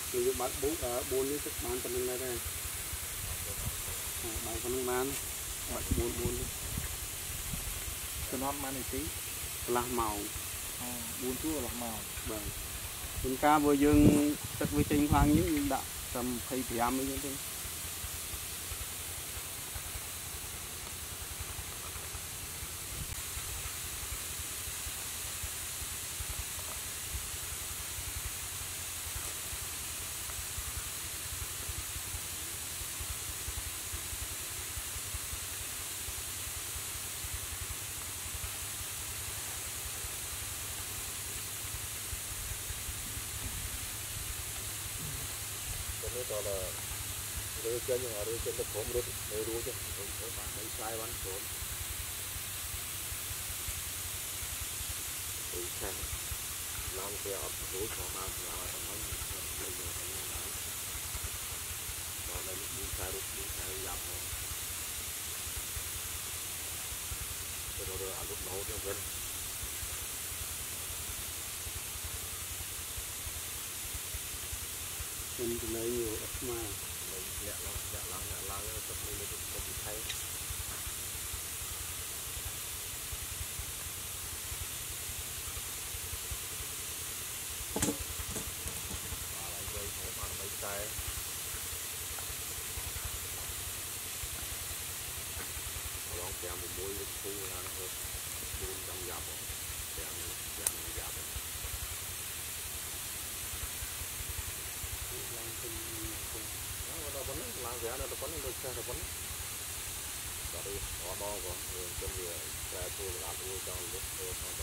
Mình bắt bốn bốn sức bán phần này đây. Bán phần bán bắt bốn cái non man này tí là màu bốn chú là màu vâng chúng ta vừa dương tất với tinh khoang những đã tầm thấy thì am như thế đó là rơi chân nhưng mà rơi chân nó khổm rớt rơi đuôi chứ không phải mấy sai bắn khổm thì xem làm cái ấp đuôi của nó là nó lấy nhiều cái này là đó là đi sai dập rồi rồi ăn lúc nấu cho dân mình thì lấy nhiều mà lẹ lăng tập mình cũng thấy và lại dây khổ mà mấy tay lon kèm một mũi thu ra nó hơi buồn trong dập kèm dập nó vẫn làm gì nó vẫn được xe nó vẫn đó đi đó của chân gì ra tôi làm tôi cho lúc tôi